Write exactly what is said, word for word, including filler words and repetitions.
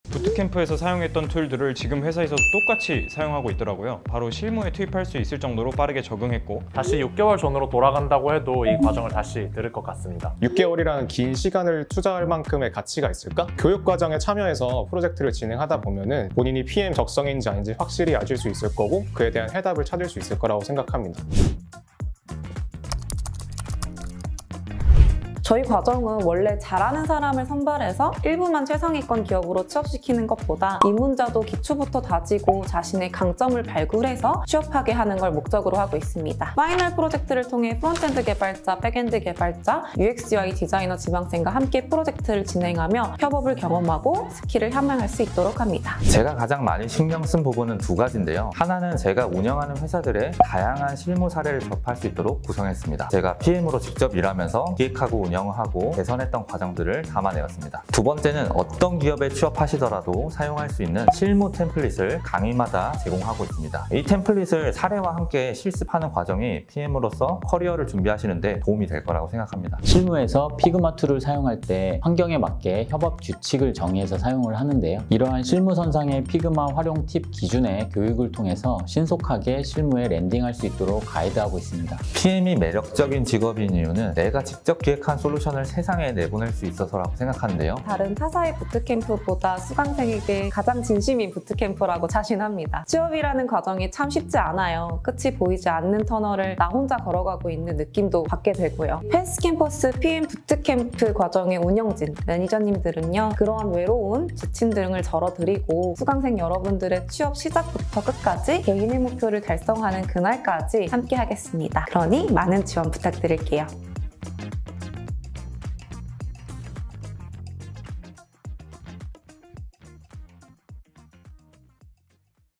부트캠프에서 사용했던 툴들을 지금 회사에서도 똑같이 사용하고 있더라고요. 바로 실무에 투입할 수 있을 정도로 빠르게 적응했고 다시 육 개월 전으로 돌아간다고 해도 이 과정을 다시 들을 것 같습니다. 육 개월이라는 긴 시간을 투자할 만큼의 가치가 있을까? 교육 과정에 참여해서 프로젝트를 진행하다 보면은 본인이 피엠 적성인지 아닌지 확실히 아실 수 있을 거고 그에 대한 해답을 찾을 수 있을 거라고 생각합니다. 저희 과정은 원래 잘하는 사람을 선발해서 일부만 최상위권 기업으로 취업시키는 것보다 입문자도 기초부터 다지고 자신의 강점을 발굴해서 취업하게 하는 걸 목적으로 하고 있습니다. 파이널 프로젝트를 통해 프론트엔드 개발자, 백엔드 개발자, 유엑스 유아이 디자이너 지망생과 함께 프로젝트를 진행하며 협업을 경험하고 스킬을 향상할 수 있도록 합니다. 제가 가장 많이 신경 쓴 부분은 두 가지인데요. 하나는 제가 운영하는 회사들의 다양한 실무 사례를 접할 수 있도록 구성했습니다. 제가 피엠으로 직접 일하면서 기획하고 운영 하고 개선했던 과정들을 담아내었습니다. 두 번째는 어떤 기업에 취업하시더라도 사용할 수 있는 실무 템플릿을 강의마다 제공하고 있습니다. 이 템플릿을 사례와 함께 실습하는 과정이 피엠으로서 커리어를 준비하시는데 도움이 될 거라고 생각합니다. 실무에서 피그마 툴을 사용할 때 환경에 맞게 협업 규칙을 정의해서 사용을 하는데요. 이러한 실무선상의 피그마 활용 팁 기준의 교육을 통해서 신속하게 실무에 랜딩할 수 있도록 가이드하고 있습니다. 피엠이 매력적인 직업인 이유는 내가 직접 기획한 솔루션을 세상에 내보낼 수 있어서라고 생각하는데요. 다른 타사의 부트캠프보다 수강생에게 가장 진심인 부트캠프라고 자신합니다. 취업이라는 과정이 참 쉽지 않아요. 끝이 보이지 않는 터널을 나 혼자 걸어가고 있는 느낌도 받게 되고요. 패스 캠퍼스 피엠 부트캠프 과정의 운영진, 매니저님들은요. 그러한 외로운 지친 등을 절어드리고 수강생 여러분들의 취업 시작부터 끝까지 개인의 목표를 달성하는 그날까지 함께 하겠습니다. 그러니 많은 지원 부탁드릴게요.